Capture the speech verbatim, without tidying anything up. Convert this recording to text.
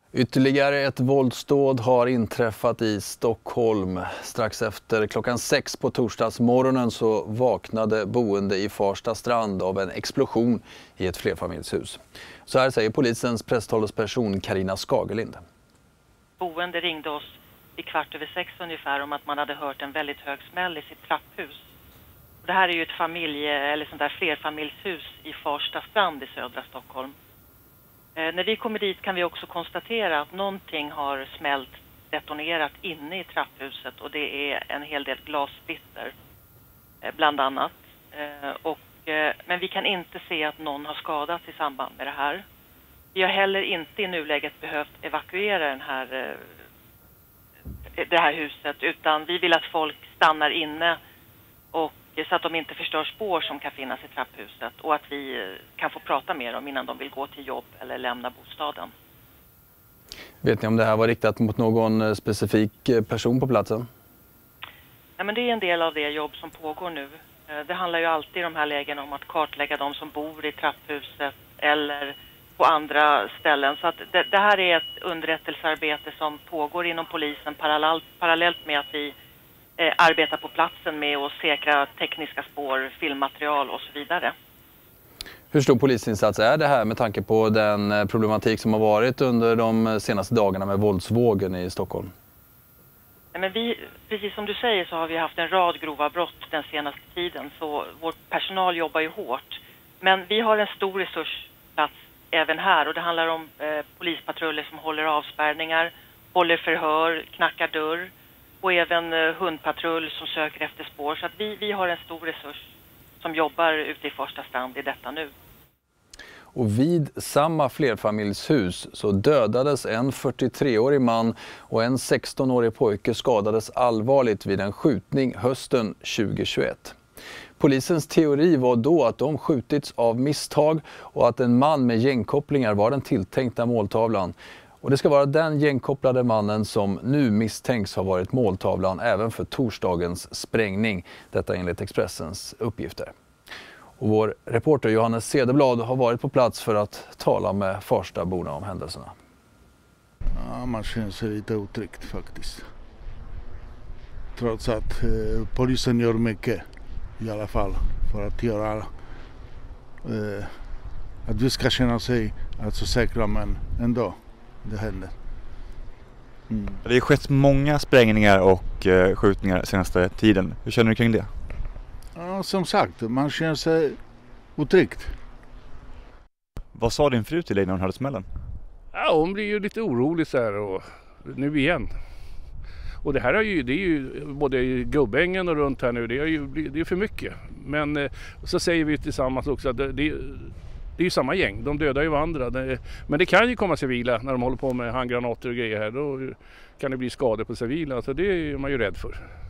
Ytterligare ett våldsdåd har inträffat i Stockholm. Strax efter klockan sex på torsdagsmorgonen så vaknade boende i Farsta strand av en explosion i ett flerfamiljshus. Så här säger polisens presstalesperson Carina Skagelind. Boende ringde oss i kvart över sex ungefär om att man hade hört en väldigt hög smäll i sitt trapphus. Det här är ju ett familje- eller sånt där flerfamiljshus i Farsta strand i södra Stockholm. Eh, när vi kommer dit kan vi också konstatera att någonting har smält, detonerat inne i trapphuset, och det är en hel del glassplitter eh, bland annat. Eh, och, eh, men vi kan inte se att någon har skadats i samband med det här. Vi har heller inte i nuläget behövt evakuera den här, eh, det här huset, utan vi vill att folk stannar inne och så att de inte förstör spår som kan finnas i trapphuset, och att vi kan få prata med dem innan de vill gå till jobb eller lämna bostaden. Vet ni om det här var riktat mot någon specifik person på platsen? Ja, men det är en del av det jobb som pågår nu. Det handlar ju alltid i de här lägena om att kartlägga de som bor i trapphuset eller på andra ställen. Så att det, det här är ett underrättelsearbete som pågår inom polisen parallellt, parallellt med att vi Eh, arbetar på platsen med att säkra tekniska spår, filmmaterial och så vidare. Hur stor polisinsats är det här med tanke på den problematik som har varit under de senaste dagarna med våldsvågen i Stockholm? Ja, men vi, precis som du säger så har vi haft en rad grova brott den senaste tiden, så vår personal jobbar ju hårt. Men vi har en stor resursplats även här, och det handlar om eh, polispatruller som håller avspärrningar, håller förhör, knackar dörr. Och även eh, hundpatrull som söker efter spår. Så att vi, vi har en stor resurs som jobbar ute i Farsta strand i detta nu. Och vid samma flerfamiljshus så dödades en fyrtiotreårig man och en sextonårig pojke skadades allvarligt vid en skjutning hösten tjugohundratjugoett. Polisens teori var då att de skjutits av misstag och att en man med gängkopplingar var den tilltänkta måltavlan. Och det ska vara den gängkopplade mannen som nu misstänks ha varit måltavlan även för torsdagens sprängning. Detta enligt Expressens uppgifter. Och vår reporter Johannes Cederblad har varit på plats för att tala med Farstaborna om händelserna. Ja, man känner sig lite otryggt faktiskt. Trots att eh, polisen gör mycket i alla fall för att göra eh, att vi ska känna sig alltså säkra, men ändå. Det händer. Mm. Det har skett många sprängningar och eh, skjutningar senaste tiden. Hur känner du kring det? Ja, som sagt, man känner sig otryggt. Vad sa din fru till dig när hon hörde smällen? Ja, hon blir ju lite orolig så här, och nu igen. Och det här är ju, det är ju både i Gubbängen och runt här nu, det är ju det är för mycket. Men eh, så säger vi tillsammans också att det, det Det är ju samma gäng, de dödar ju varandra. Men det kan ju komma civila när de håller på med handgranater och grejer här. Då kan det bli skador på civila, så det är man ju rädd för.